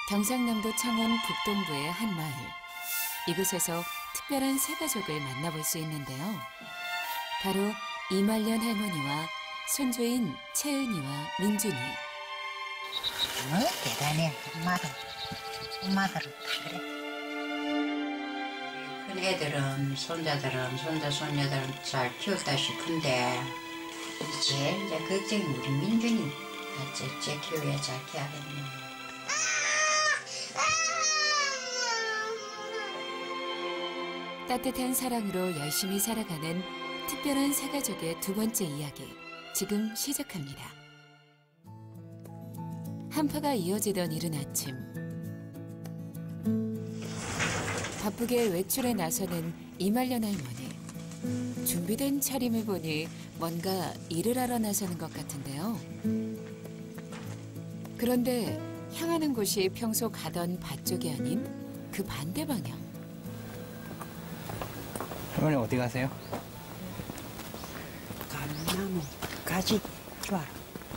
경상남도 창원 북동부의 한 마을. 이곳에서 특별한 세 가족을 만나볼 수 있는데요. 바로 이말년 할머니와 손주인 채은이와 민준이. 대단해. 엄마들은 다 그래. 큰 애들은, 손자들은, 손녀들은 잘 키웠다 싶은데 제일 이제 걱정이 우리 민준이 제 키워야 잘 키워야겠네. 따뜻한 사랑으로 열심히 살아가는 특별한 세 가족의 두 번째 이야기, 지금 시작합니다. 한파가 이어지던 이른 아침, 바쁘게 외출에 나서는 이말년 할머니. 준비된 차림을 보니 뭔가 일을 하러 나서는 것 같은데요. 그런데 향하는 곳이 평소 가던 밭 쪽이 아닌 그 반대 방향. 할머니 어디 가세요? 감나무 가지 좋아.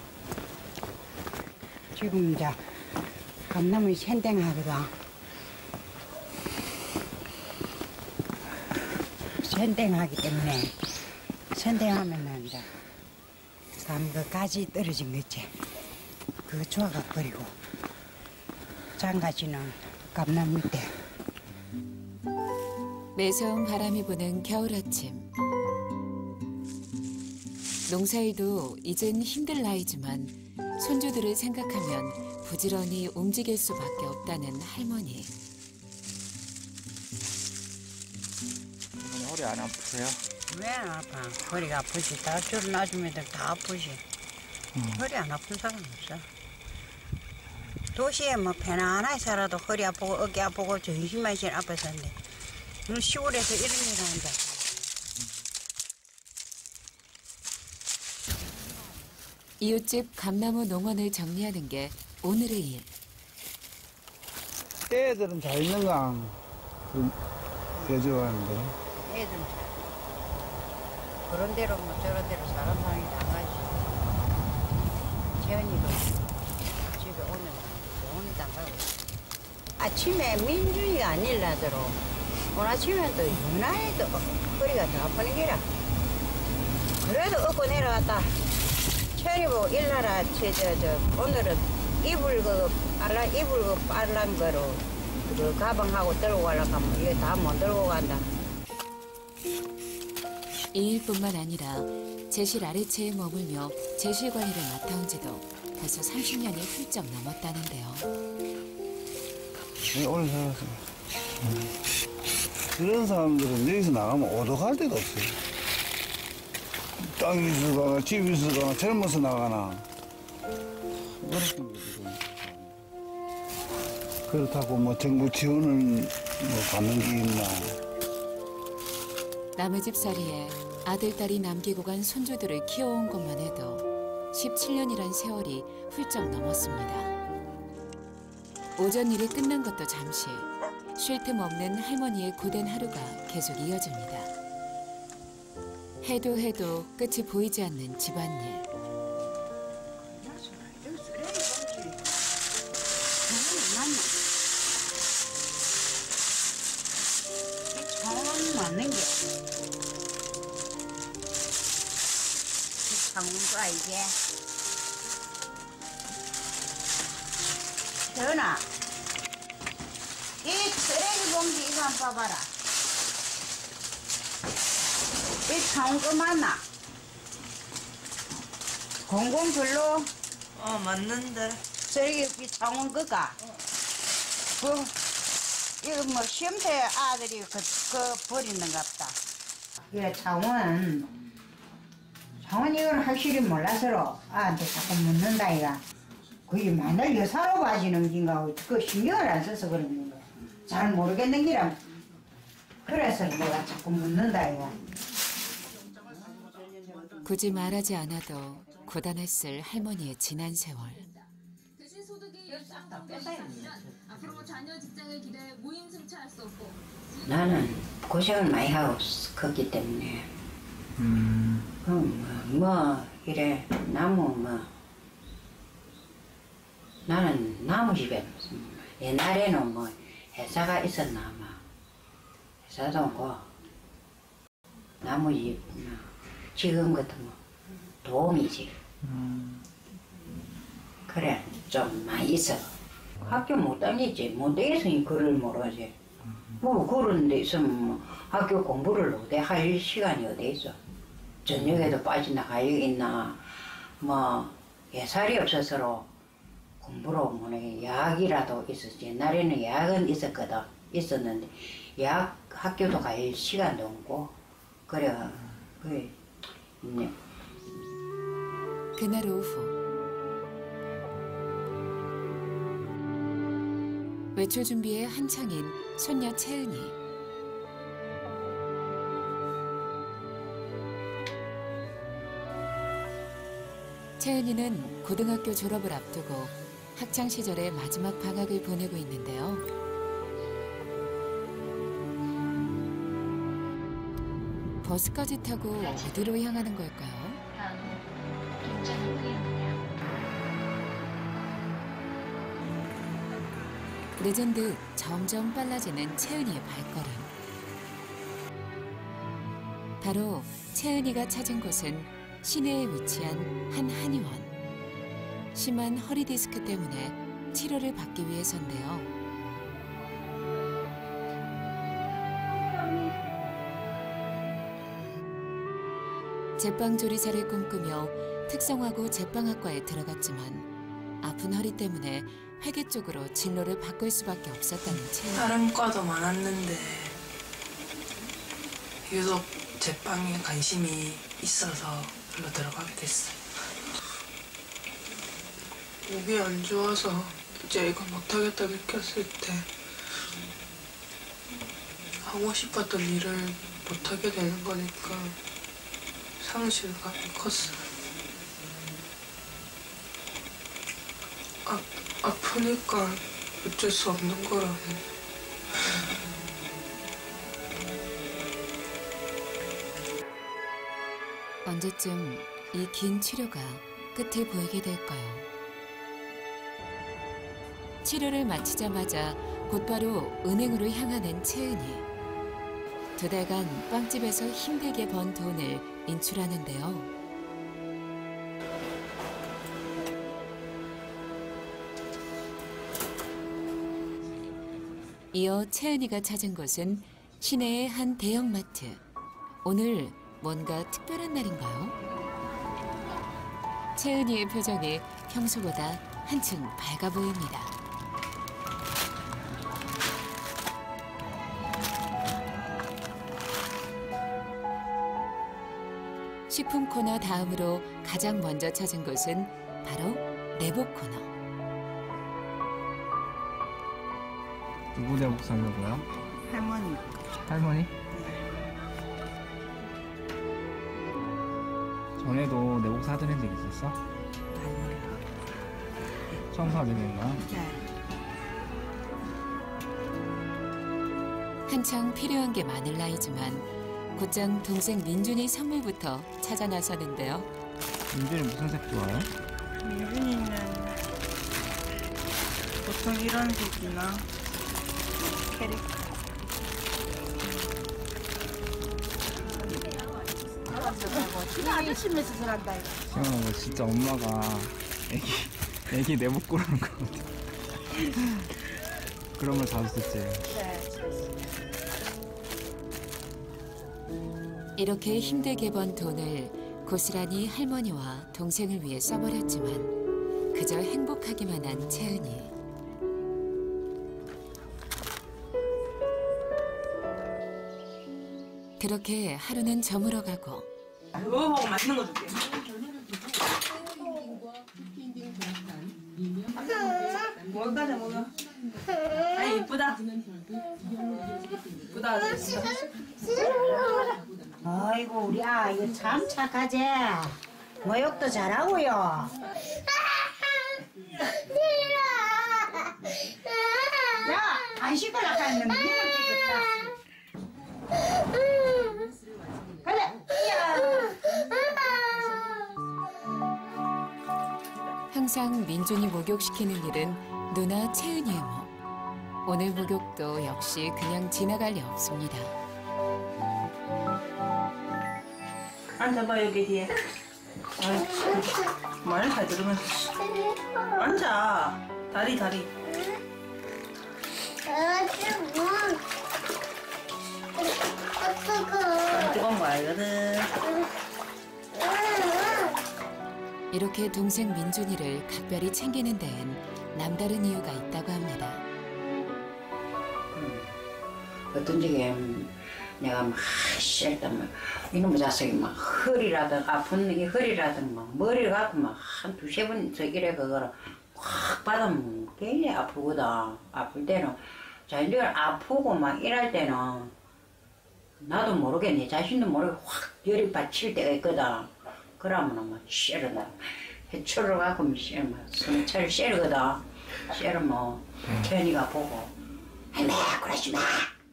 지금 이제 감나무 senting하거든. senting하기 때문에 senting하면은 이제 그 가지 떨어진 거 있지. 그거 좋아가 버리고 장가지는 감나무 밑에. 매서운 바람이 부는 겨울 아침. 농사일도 이젠 힘들 나이지만 손주들을 생각하면 부지런히 움직일 수밖에 없다는 할머니. 허리 안 아프세요? 왜 안 아파? 허리가 아프지. 다 저런 아줌마들 다 아프지. 허리 안 아픈 사람 없어. 도시에 뭐 편안하게 살아도 허리 아프고 어깨 아프고 전신만 제일 아팠었는데 시골에서 이런 일을 한다. 이웃집 감나무 농원을 정리하는 게 오늘의 일. 애들은 잘 있는가? 여쭤봤는데. 애들은 잘. 그런 대로 뭐 저런 대로 사람 사랑이 다 가지. 재현이도 집에 오면 병원에도 안 가고. 아침에 민준이가 안 일나더러. 오늘 아침엔 또 유나에도 허리가 더 아프는 게라. 그래도 업고 내려갔다. 체리고 일나라 오늘은 이불 빨란 거로 그 가방하고 들고 가려고 하면 이거 다 못 들고 간다. 이 일뿐만 아니라 제실 아래채에 머물며 제실 관리를 맡아온 지도 벌써 30년이 훌쩍 넘었다는데요. 네, 오래 살았습니다. 이런 사람들은 여기서 나가면 오도갈 데가 없어요. 땅이 있어가나 집이 있어가나 젊어서 나가나 어렵습니다. 그렇다고 뭐 정부 지원을 뭐 받는 게 있나. 남의 집살이에 아들, 딸이 남기고 간 손주들을 키워온 것만 해도 17년이란 세월이 훌쩍 넘었습니다. 오전 일이 끝난 것도 잠시, 쉴 틈 없는 할머니의 고된 하루가 계속 이어집니다. 해도 해도 끝이 보이지 않는 집안일. 맞는 게 장문과 이게 전화 이 쓰레기 봉지 이거 한번 봐봐라. 이 장문과 맞나? 공공글로 맞는데. 쓰레기 이 장문거가 이거 뭐 시험대 아들이 그 버리는갑다. 이래 창원 이걸 확실히 몰라서로 아한테 자꾸 묻는다 이가. 그게 맨날 여사로 봐지는 긴가 그 신경을 안 써서 그러는 거야. 잘 모르겠는 기라. 그래서 내가 자꾸 묻는다 이가. 굳이 말하지 않아도 고단했을 할머니의 지난 세월. 대신 소득이 앞으로 자녀 직장을 기대 무임승차할 수 없고. 나는 고생을 많이 하고 컸기 때문에 이래 나무 나는 나무 집에 옛날에는 뭐 회사가 있었나 아마. 회사도 없고 나머지 지금 같은 뭐 도움이지. 그래 좀 많이 있어. 학교 못 다니지. 못 다녔으니 글을 모르지. 뭐 그런 데 있으면 뭐 학교 공부를 어디 할 시간이 어디 있어. 저녁에도 빠져나가 있나. 뭐 예살이 없어서 공부로 뭐네 야학이라도 있었지. 옛날에는 야학은 있었거든. 있었는데 야학 학교도 갈 시간도 없고 그래 그게 있네. 그날 오후 외출 준비에 한창인 손녀 채은이. 채은이는 고등학교 졸업을 앞두고 학창 시절의 마지막 방학을 보내고 있는데요. 버스까지 타고 어디로 향하는 걸까요? 늦은 듯 점점 빨라지는 채은이의 발걸음. 바로 채은이가 찾은 곳은 시내에 위치한 한 한의원. 심한 허리 디스크 때문에 치료를 받기 위해서인데요. 제빵조리사를 꿈꾸며 특성화고 제빵학과에 들어갔지만 아픈 허리 때문에 회계 쪽으로 진로를 바꿀 수밖에 없었다는 채은이. 다른 과도 많았는데 유독 제빵에 관심이 있어서 일로 들어가게 됐어요. 목이 안 좋아서 이제 이거 못하겠다 느꼈을 때 하고 싶었던 일을 못하게 되는 거니까 상실감이 컸어요. 아프니까 어쩔 수 없는 거라고. 언제쯤 이 긴 치료가 끝을 보이게 될까요? 치료를 마치자마자 곧바로 은행으로 향하는 채은이. 2달간 빵집에서 힘들게 번 돈을 인출하는데요. 이어 채은이가 찾은 곳은 시내의 한 대형마트. 오늘 뭔가 특별한 날인가요? 채은이의 표정이 평소보다 한층 밝아 보입니다. 식품 코너 다음으로 가장 먼저 찾은 곳은 바로 내복 코너. 누구 내복 사려고요? 할머니. 할머니? 전에도 내복 사드린 적 있었어? 처음 사드리는 거야? 한창 필요한 게 많을 나이지만 곧장 동생 민준이 선물부터 찾아 나서는데요. 민준이 무슨 색 좋아해? 민준이는 보통 이런 색이나 캐릭터. 시원아, 너 진짜 엄마가 애기 내복 고르는 거 같아. 그런 걸 사줬었지. 이렇게 힘들게 번 돈을 고스란히 할머니와 동생을 위해 써버렸지만 그저 행복하기만 한 채은이. 그렇게 하루는 저물어가고 그거하고 맛있는 거 줄게. 뭘까지 먹어? 아이 이쁘다. 이쁘다. 아이고 우리 이거 참 착하지. 모욕도 잘하고요. 야, 안 시끄럽다 했는데 니는 찍었다. 그래. 항상 민준이 목욕시키는 일은 누나 채은이의 몫. 오늘 목욕도 역시 그냥 지나갈 리 없습니다. 앉아봐 여기 뒤에. 말 잘 들으면 앉아. 다리. 뜨거운 거 알거든. 이렇게 동생 민준이를 각별히 챙기는 데엔 남다른 이유가 있다고 합니다. 어떤 적에 내가 막 싫다면 이놈의 자식이 막 허리라든 아픈 이 허리라든 막 머리를 갖고 막 한 두세 번 저기래 그거를 확 받으면 굉장히 아프거든. 아플 때는 자기들 아프고 막 이럴 때는 나도 모르게 내 자신도 모르게 확 열이 받칠 때가 있거든. 그러면 막 씨르다 해초를 갖고 막 성철 씨르거든. 씨르면 견이가 보고 할매 그러지 마.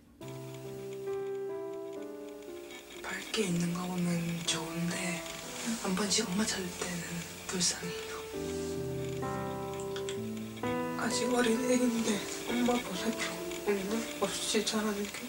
밝게 있는 거 보면 좋은데 한 번씩 엄마 찾을 때는 불쌍해요. 아직 어린 애인데 엄마 보살펴 없이 자라는 게.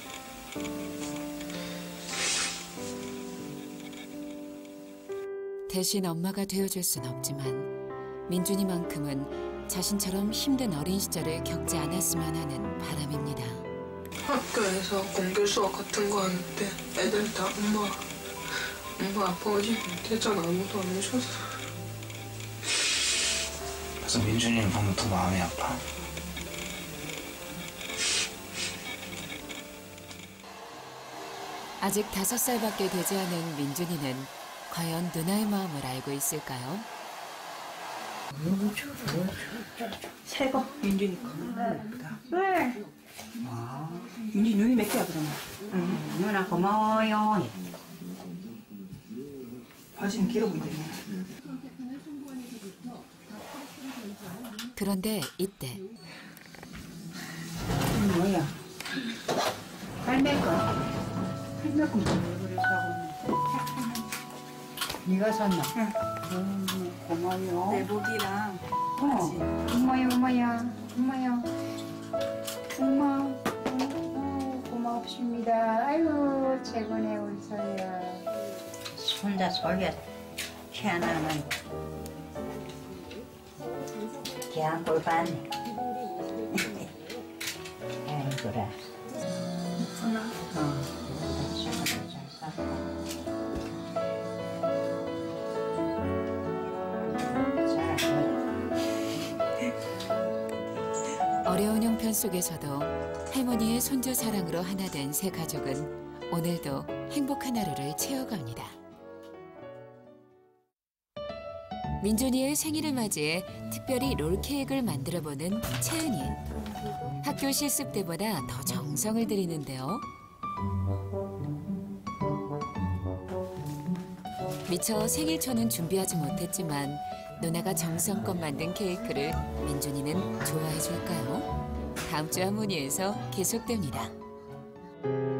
대신 엄마가 되어줄 순 없지만 민준이만큼은 자신처럼 힘든 어린 시절을 겪지 않았으면 하는 바람입니다. 학교에서 공개 수업 같은 거 하는데 애들 다 엄마 아파오지 대전 아무도 안 해줘서. 그래서 민준이를 보면 더 마음이 아파. 아직 5살밖에 되지 않은 민준이는 과연 누나의 마음을 알고 있을까요? 새거 민준이 거. 예쁘다. 왜? 민준이 눈이 몇 개야 그러면? 누나 고마워요. 바지는 길어 보이네. 그런데 이때 뭐야? 할매 거. 할매 거 왜 사고? 네가 샀나? 응. 고마워요. 내복이랑 엄마야. 엄마. 고맙습니다. 아유, 최고네, 우리 소리야. 혼자 솔려 희한하면 귀한 꼴 봤네. 아이, 그래. 어려운 형편 속에서도 할머니의 손주 사랑으로 하나 된 세 가족은 오늘도 행복한 하루를 채워갑니다. 민준이의 생일을 맞이해 특별히 롤케이크를 만들어보는 채은이. 학교 실습 때보다 더 정성을 들이는데요. 미처 생일초는 준비하지 못했지만 누나가 정성껏 만든 케이크를 민준이는 좋아해 줄까요? 다음 주 할머니에서 계속됩니다.